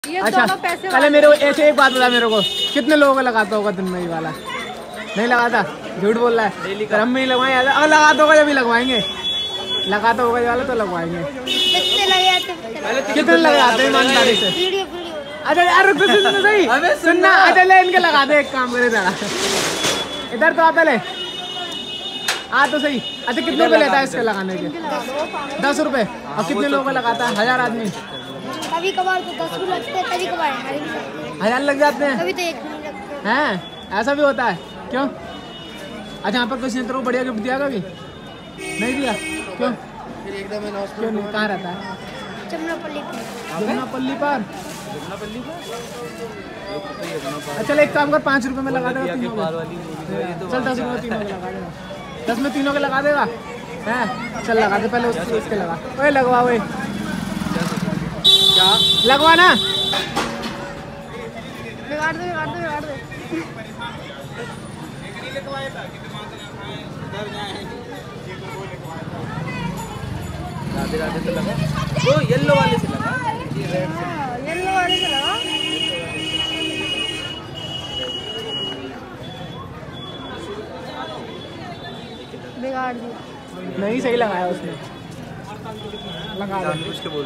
अच्छा पहले मेरे को ऐसे एक बात बता, मेरे को कितने लोगों को लगाता होगा दिन में ये वाला? नहीं लगाता, झूठ बोल रहा है। हम नहीं लगवाएंगे, अगर लगाता होगा जब भी लगवाएंगे। लगाता होगा ये वाला तो लगवाएंगे। कितने लग जाते हैं ईमानदारी से? अच्छा यार रुक सुन सही, सुनना। अच्छा ले इनके लगा दे, एक काम करे जरा इधर तो आ पहले आ तो सही। अच्छा कितने रुपए लेता है इसके लगाने के? 10 रुपए। और कितने लोगों को लगाता है? 1000 आदमी? कभी कभार तो 10 भी लगते हैं, कभी कभार 1000 लग जाते हैं। कभी तो 1 भी नहीं लगते हैं, ऐसा भी होता है? क्यों? अच्छा यहाँ पर किसी ने तेरे को बढ़िया गिफ्ट दिया कभी? नहीं दिया? क्यों? क्यों नहीं? कहाँ रहता है? जमुनापल्ली पर। जमुनापल्ली पर? अच्छा एक काम कर, 5 रुपए में लगा देगा तीनों को। चल 10 रुपए तीनों को लगा देगा। 10 में तीनों के लगा देगा? हैं चल लगा दे, पहले उसके लगा। ओए लगवा, ओए क्या लगवाना? बिगाड़ दो बिगाड़ दो बिगाड़ दो। राधे राधे तो लगा, वो येलो वाले से लगा। येलो वाले से लगा। बिगाड़ दिया। नहीं सही लगाया उसने, लगा दे। उसके बोल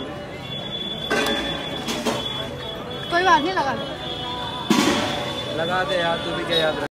कोई बात नहीं, लगा दे यार, तू भी क्या याद रख।